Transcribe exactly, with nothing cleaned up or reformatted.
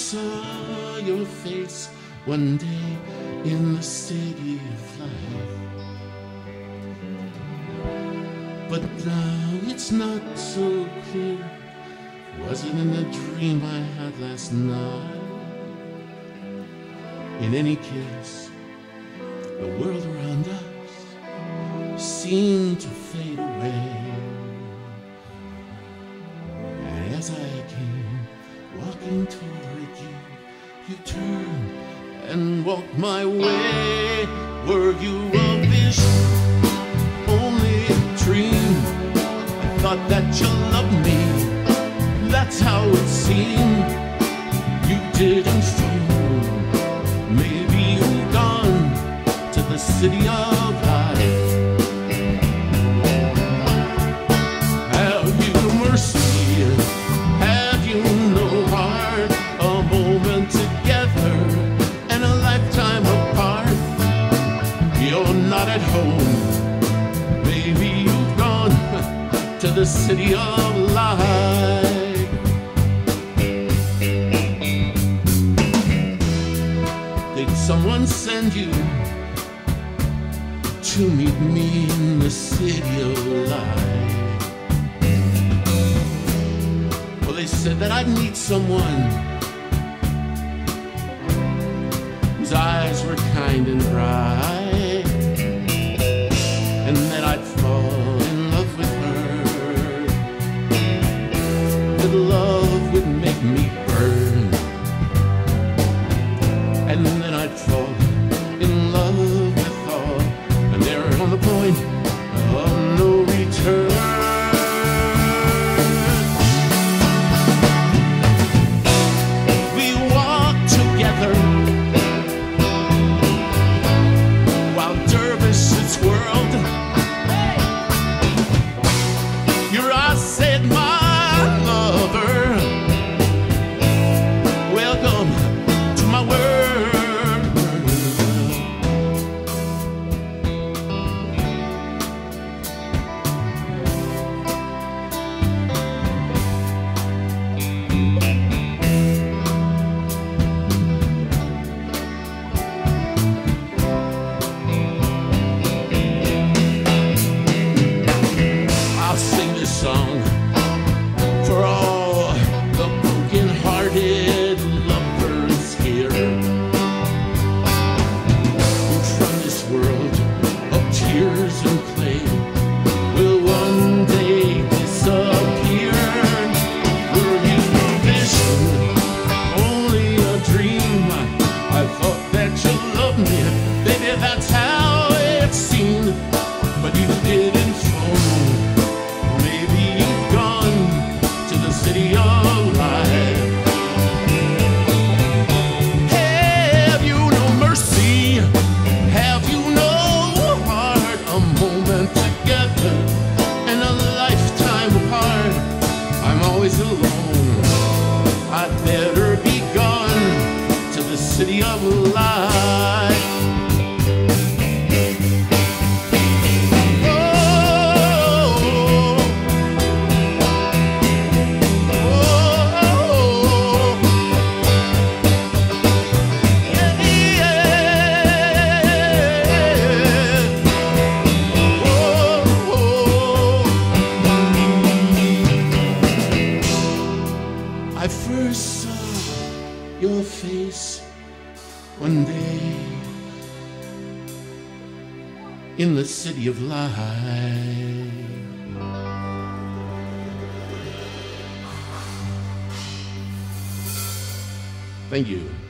saw your face one day in the city of light. But now it's not so clear. Was it in a dream I had last night? In any case, the world around us seemed to fade away. And as I came walking toward you, you turned and walked my way. Were you a vision? Only a dream? I thought that you loved me. That's how it seemed. You didn't phone. Maybe you've gone to the city of light. Have you no mercy? Have you no heart? A moment together and a lifetime apart. You're not at home. Maybe you've gone to the city of light. Did someone send you to meet me in the city of light? Well, they said that I'd meet someone whose eyes were kind and bright, and that I'd fall in love with her, that love would make me burn, and then I'd fall in love with all, and they're on the point of no return. We walked together while dervishes whirled. Your eyes said, my lover, welcome to my world. I'll sing this song for all the broken-hearted lovers here, who from this world of tears and clay will one day disappear. Were you a vision? Only a dream? I thought that you loved me, baby, that's how it seemed. But you didn't phone. Maybe you've gone to the city of light. Have you no mercy? Have you no heart? A moment together and a lifetime apart. I'm always alone. I'd better be gone to the city of light. I first saw your face one day in the city of light. Thank you.